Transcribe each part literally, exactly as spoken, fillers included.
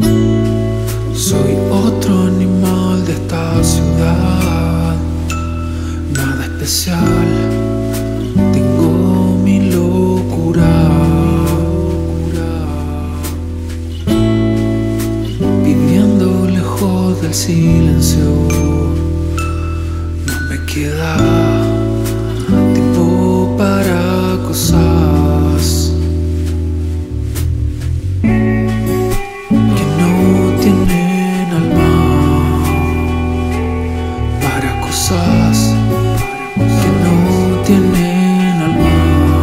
Soy otro animal de esta ciudad, nada especial, tengo mi locura. Viviendo lejos del silencio, no me queda tiempo para cosas que no tienen alma, para cosas que no tienen alma.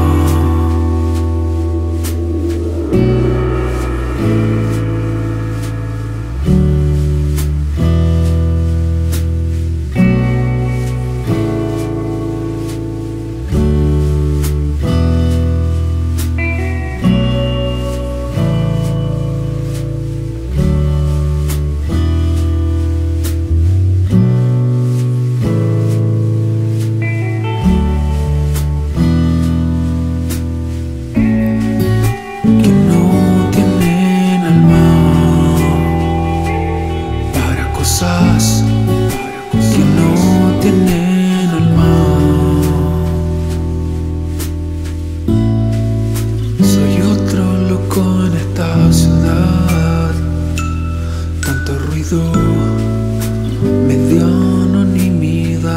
Cosas que no tienen alma. Soy otro loco en esta ciudad, tanto ruido me dio anonimidad.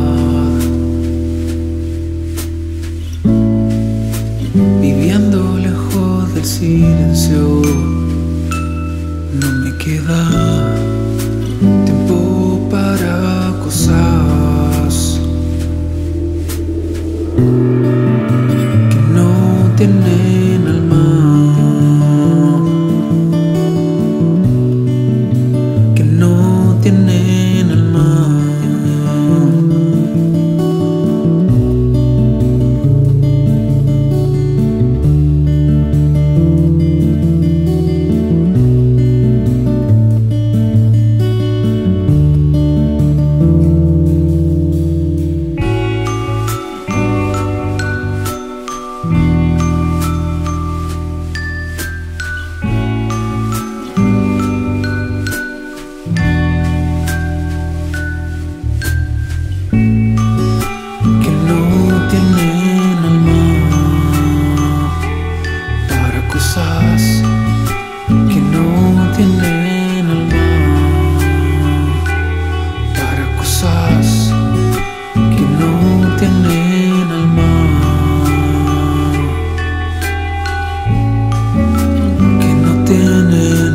Viviendo lejos del silencio, no me queda tiempo para cosas que no tienen alma, que no tienen alma. Cosas que no tienen alma, para cosas que no tienen alma, que no tienen